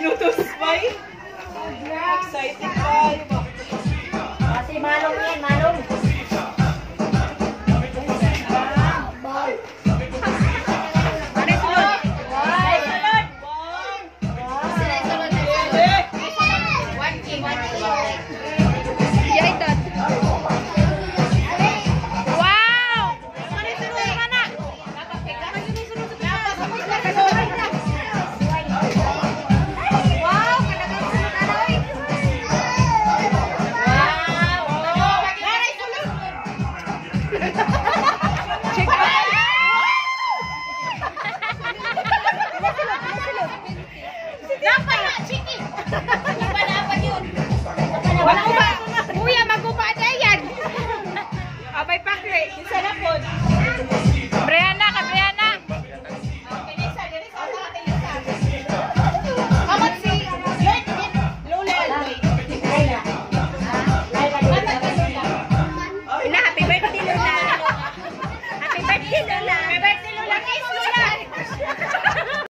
Bluetooth bay. Exciting kayo ba? Kasi malong yan, malong. Abay pakre, isa na po.